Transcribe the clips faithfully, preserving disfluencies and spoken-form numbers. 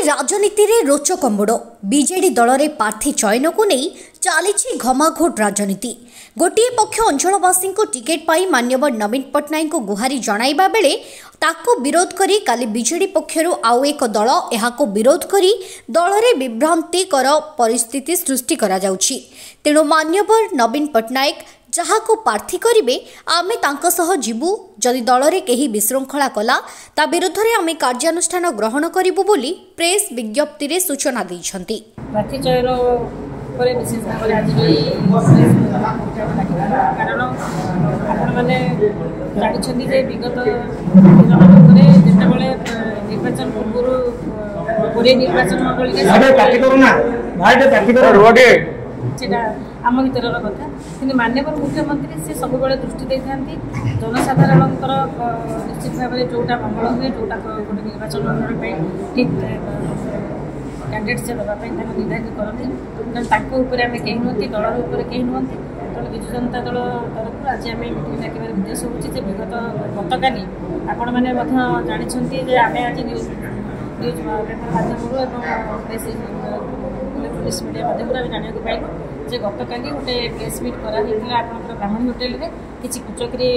राजनीति रे रोचक मोड़ बीजेडी दल रे प्रार्थी चयन को नहीं चली घमाघोट राजनीति। गोटे पक्ष अंचलवासी टिकेट पाई माननीय नवीन पट्टनायक को गुहारी जणाइबा बेले ताको विरोध करी काली बीजेडी पक्षरु आउ एक दल एहाको विरोध करी दल रे विभ्रांतिकर परिस्थिति सृष्टि करा जाउछि। तेणु माननीय नवीन पट्टनायक जहाँ को प्रार्थी करेंगे आमे तांको सह जीवु जदि दल रे केही विशृंखला कला ता विरुद्ध रे आमे कार्यानुष्ठान ग्रहण करिबु बोली प्रेस विज्ञप्ति रे सूचना दैछंती। प्रार्थी चयन पर विशेष भाव आज कारण आपण माने जानिछंती जे विगत दिनरे जेतेबेले निर्वाचन पूर्व पूरे निर्वाचन मंडली के प्रार्थी करूना भाई प्रार्थी करो रोडे सेटा आम भर कथा कि माननीय मुख्यमंत्री से सब बड़े दृष्टि देता जनसाधारण निश्चित भाव में जोटा मंगल हुए जोटा गोटे निर्वाचन मंडल ठीक कैंडिडेट से देवाई निर्धारित करते आम कहीं नुहति दल कहीं नुहति तेणु विजु जनता दल तरफ आज आम मीटिंग डाकिबार उद्देश्य होची विगत गतकाली आपण मैंने जानते आम आज न्यूज न्यूज पेपर माध्यम प्रेस इलेक्ट्रोनिक्स मीडिया माध्यम जाना पाइलु जे गतकाली गोटे प्रेस मिट कराइला आपंकर ब्राह्मणी होटेल रे किसी कुचक्री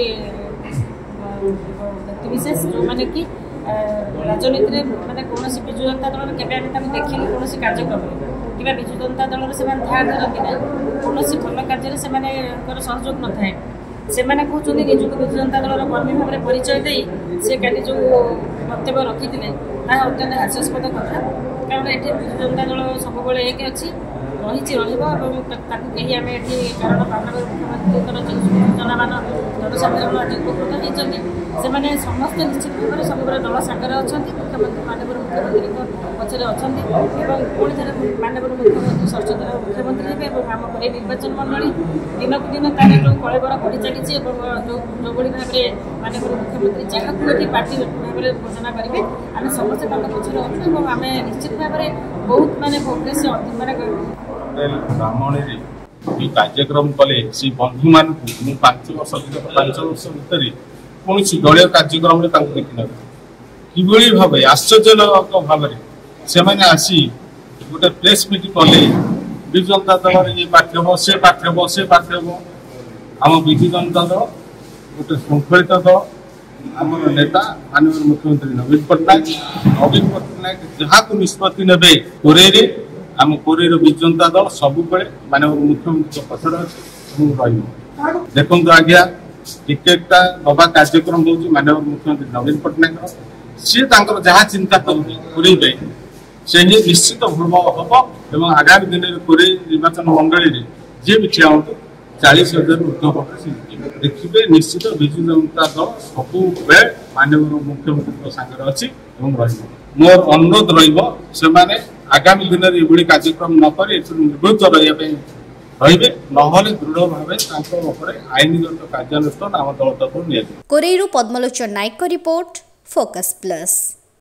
व्यक्तिशेष जो मैंने कि राजनीति में मैंने कौन विजु जनता दल के देखिए कौन कार्यक्रम कि विजु जनता दल से ध्यान धरती ना कौन भल कार्य से सहयोग न थाए से कहते निजुक विजु जनता दल कर्मी भाव में परिचय दे सी काली जो वक्तव्य रखी अत्यंत हास्यास्पद कथा कारण ये विजु जनता दल सब एक अच्छी रही रही आम ये कारण माननीय मुख्यमंत्री जो सूचना मान जनसाधारण आज उपकृत होती से समस्त निश्चित भाव में सब दल सागर अच्छा मुख्यमंत्री माननीय मुख्यमंत्री पचर अच्छा पुणी थे माननीय मुख्यमंत्री षष्ठर मुख्यमंत्री हे आम पर निर्वाचन मंडली दिनक दिन तार जो कलेबर बढ़ी चली जो जो भाव में माननीय मुख्यमंत्री जहाँ को ये पार्टी भाव में घोषणा करेंगे आम समस्ते पचर अच्छु आम निश्चित भाव में बहुत मानने प्रोग्रेस मानने ब्राह्मणी कार्यक्रम कले से बंधु मान पांच वर्ष पांच वर्ष भितर कौन दलीय कार्यक्रम देखी कि भाव आश्चर्यजनक भाव से आसी गोटे प्रेस मीट कले विजु जनता दल ये पार्टी हम से पार्टी हम से पार्टी हम आम विजु जनता दल गोटे श्रृंखलित दल आम नेता माननीय मुख्यमंत्री नवीन पट्टनायक नवीन पट्टनायक जहाँ को निष्पत्ति ने कोरे आम कोरे विजु जनता दल सब माननीय मुख्यमंत्री पचर अच्छे देखो आज्ञा टिकेटा नवा कार्यक्रम हो माननीय मुख्यमंत्री नवीन पट्टनायक सी जहाँ चिंता करेंगे से निश्चित भूम हम और आगामी दिन में कोरे निर्वाचन मंडली जी भी ठिया हूँ चालीस हजार ऊर्ध्व देखिए निश्चित विजु जनता दल सब माननीय मुख्यमंत्री सागर अच्छी मोर अनुरोध रही आगामी दिन में ये कार्यक्रम नक निवृत्त रही नहले दृढ़ भाव आईनगत कार्यानुष्ठान आम दल तरफ नि कोरेरू Padmalochan Nayak report Focus plus.